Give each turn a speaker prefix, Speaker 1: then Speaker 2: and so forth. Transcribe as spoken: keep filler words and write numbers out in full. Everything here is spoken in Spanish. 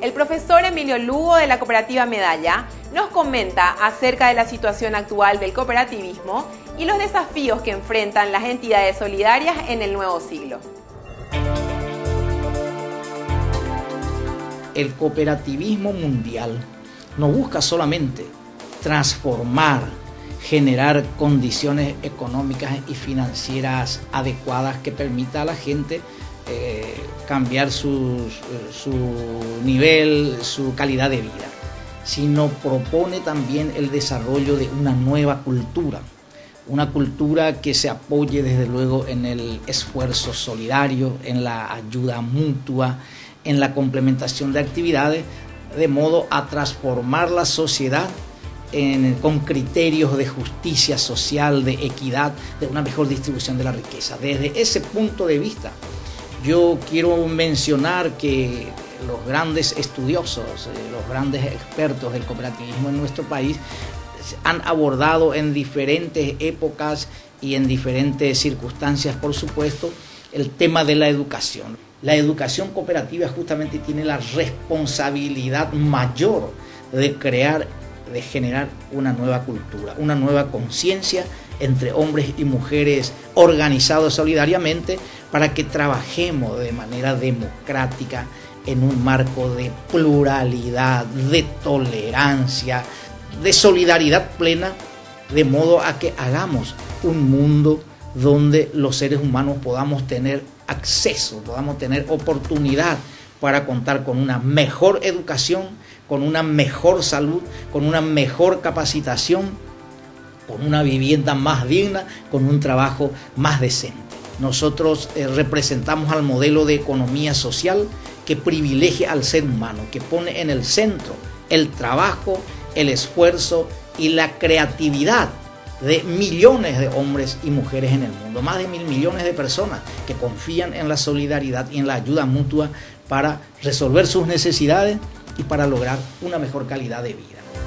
Speaker 1: El profesor Emilio Lugo de la Cooperativa Medalla nos comenta acerca de la situación actual del cooperativismo y los desafíos que enfrentan las entidades solidarias en el nuevo siglo.
Speaker 2: El cooperativismo mundial no busca solamente transformar, generar condiciones económicas y financieras adecuadas que permita a la gente eh, cambiar su, su nivel, su calidad de vida, sino propone también el desarrollo de una nueva cultura, una cultura que se apoye desde luego en el esfuerzo solidario, en la ayuda mutua, en la complementación de actividades, de modo a transformar la sociedad en, con criterios de justicia social, de equidad, de una mejor distribución de la riqueza. Desde ese punto de vista, yo quiero mencionar que los grandes estudiosos, eh, los grandes expertos del cooperativismo en nuestro país han abordado en diferentes épocas y en diferentes circunstancias, por supuesto, el tema de la educación. La educación cooperativa justamente tiene la responsabilidad mayor de crear, de generar una nueva cultura, una nueva conciencia entre hombres y mujeres organizados solidariamente para que trabajemos de manera democrática en un marco de pluralidad, de tolerancia, de solidaridad plena, de modo a que hagamos un mundo donde los seres humanos podamos tener acceso, podamos tener oportunidad para contar con una mejor educación, con una mejor salud, con una mejor capacitación, con una vivienda más digna, con un trabajo más decente. Nosotros eh, representamos al modelo de economía social que privilegia al ser humano, que pone en el centro el trabajo, el esfuerzo y la creatividad de millones de hombres y mujeres en el mundo, más de mil millones de personas que confían en la solidaridad y en la ayuda mutua para resolver sus necesidades y para lograr una mejor calidad de vida.